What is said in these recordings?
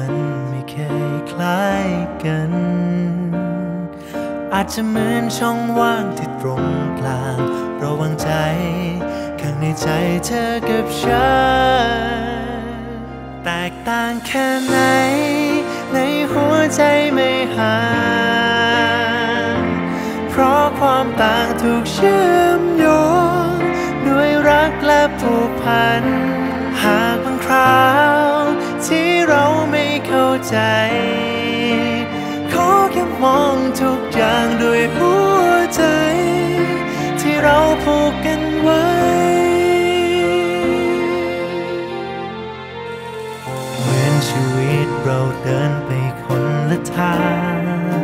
มันไม่เคยคล้ายกันอาจจะเหมือนช่องว่างที่ตรงกลางระหว่างใจข้างในใจเธอกับฉันแตกต่างแค่ไหนในหัวใจไม่ห่างเพราะความต่างถูกเชื่อมโยงด้วยรักและผูกพันหากบางคราวที่เราไม่เข้าใจขอแค่มองทุกอย่างด้วยหัวใจที่เราผูกกันไว้เหมือนชีวิตเราเดินไปคนละทาง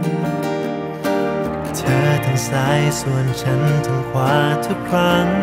เธอทางซ้ายส่วนฉันทางขวาทุกครั้ง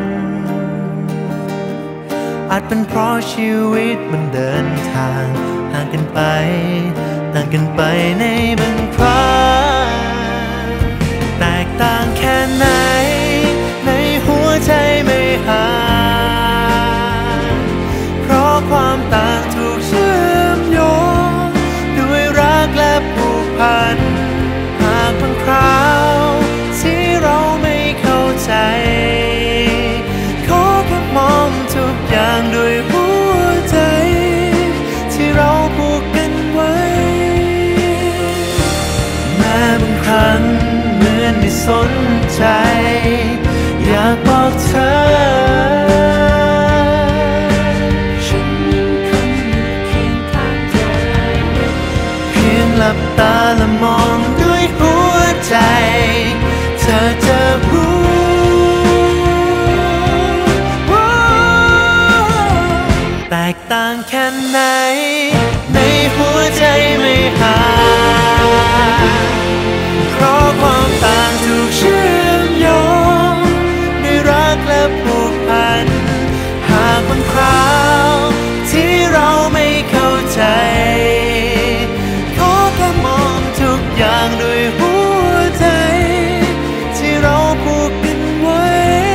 อาจเป็นเพราะชีวิตมันเดินทางห่างกันไปต่างกันไปในบางครั้งแตกต่างแค่ไหนในหัวใจไม่ห่างเพราะความต่างถูกเชื่อมโยงด้วยรักและผูกพันหากบางคราวที่เราไม่เข้าใจขอแค่มองทุกอย่างด้วยหัวใจที่เราผูกกันไว้แม้บางครั้งเหมือนไม่สนใจอยากบอกเธอฉันยังคงอยู่เคียงข้างเธอเพียงหลับตาและมองด้วยหัวใจเธอจะรู้แตกต่างแค่ไหนในหัวใจไม่ห่างเพราะความต่างถูกเชื่อมโยงด้วยรักและผูกพันหากบางคราวที่เราไม่เข้าใจขอแค่มองทุกอย่างด้วยหัวใจที่เราผูกกันไว้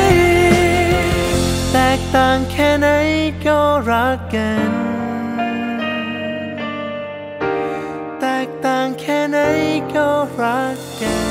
แตกต่างแค่ไหนก็รักกันแตกต่างแค่ไหนก็รักกัน